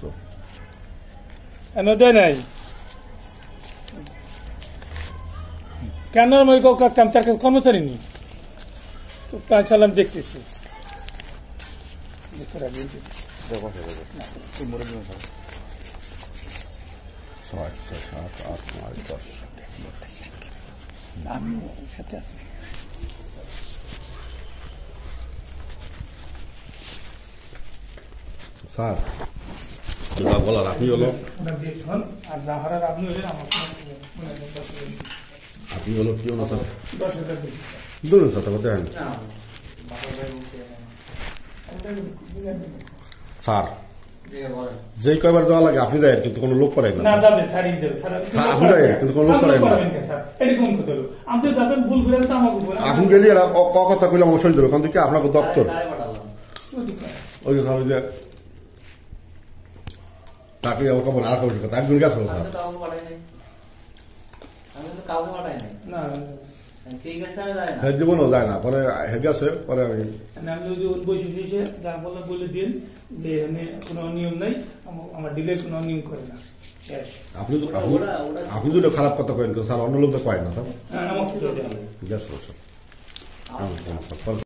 এনে দেয় নাই কেন আমি তার কাছে কর্মচারী নি তো চালাম দেখতেছি আমিও সাথে আছি স্যার বলার আপনি হলো আপনি হলো কি হলো স্যার ধরুন স্যার তারপর দেখেন স্যার যেই কয়বার যাওয়া লাগে আপনি যাই কিন্তু কোনো লোক পারেন না আপনি যাই কিন্তু কোনো লোক পারেন না আপনি গেলে কথা কইলে আমার সই দেবে কারণ কি আপনাকে দপ্তর ওই যে তাকে খবর আর খবর কথা একজন গেছিল স্যার হ্যাঁ জীবনও যায় না পরে হেগে আছে পরে আমি কোনো নিয়ম নাই আমার ডিলে কোনো নিয়ম করে না আপনি যদি খারাপ কথা কেন স্যার অন্য লোক তো কয় না স্যার গ্যাস